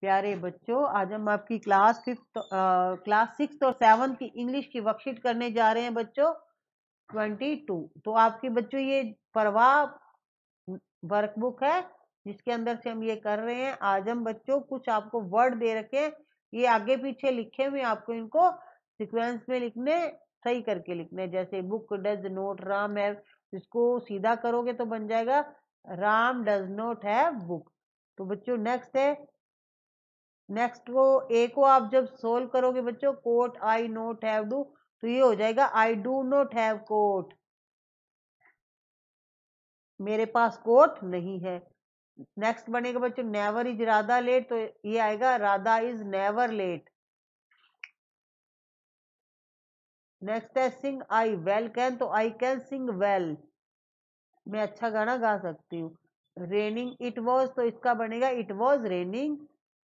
प्यारे बच्चों, आज हम आपकी क्लास 6 और 7 की इंग्लिश की वर्कशीट करने जा रहे हैं बच्चों 22। तो आपकी बच्चों ये प्रवाह वर्कबुक है जिसके अंदर से हम ये कर रहे हैं। आज हम बच्चों कुछ आपको वर्ड दे रखे हैं, ये आगे पीछे लिखे हुए, आपको इनको सीक्वेंस में लिखने, सही करके लिखने। जैसे book does not Ram have, इसको सीधा करोगे तो बन जाएगा Ram does not have book. तो बच्चों नेक्स्ट है, नेक्स्ट को ए को आप जब सोल्व करोगे बच्चों, coat I not have do, तो ये हो जाएगा I do not have coat, मेरे पास कोट नहीं है। नेक्स्ट बनेगा बच्चों नेवर इज राधा लेट, तो ये आएगा Radha is never late. Next है सिंग आई वेल कैन, तो आई कैन सिंग वेल, मैं अच्छा गाना गा सकती हूँ। रेनिंग इट वॉज, तो इसका बनेगा इट वॉज रेनिंग।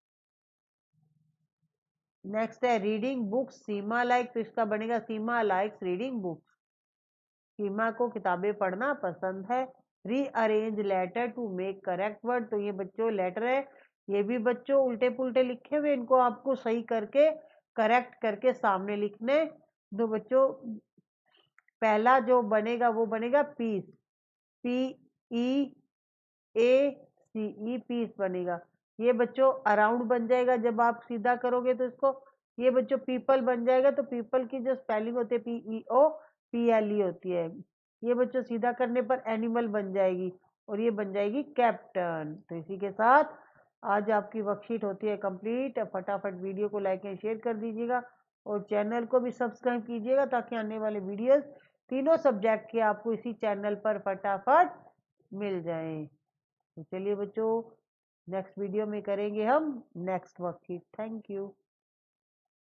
नेक्स्ट है रीडिंग बुक्स सीमा लाइक, तो इसका बनेगा Seema likes reading books, Seema को किताबें पढ़ना पसंद है। Rearrange letter to make correct word, तो ये बच्चों लेटर है, ये भी बच्चों उल्टे पुल्टे लिखे हुए, इनको आपको सही करके करेक्ट करके सामने लिखने। तो बच्चों पहला जो बनेगा वो बनेगा peace, P E A C E, peace बनेगा। ये बच्चों अराउंड बन जाएगा जब आप सीधा करोगे तो इसको। ये बच्चों पीपल बन जाएगा, तो पीपल की जो स्पेलिंग होती है PEOPLE होती है। ये बच्चों सीधा करने पर एनिमल बन जाएगी, और ये बन जाएगी कैप्टन। तो इसी के साथ आज आपकी वर्कशीट होती है कंप्लीट। फटाफट वीडियो को लाइक एंड शेयर कर दीजिएगा, और चैनल को भी सब्सक्राइब कीजिएगा, ताकि आने वाले वीडियोस तीनों सब्जेक्ट के आपको इसी चैनल पर फटाफट मिल जाएं। तो चलिए बच्चों, नेक्स्ट वीडियो में करेंगे हम नेक्स्ट वर्कशीट। Thank you.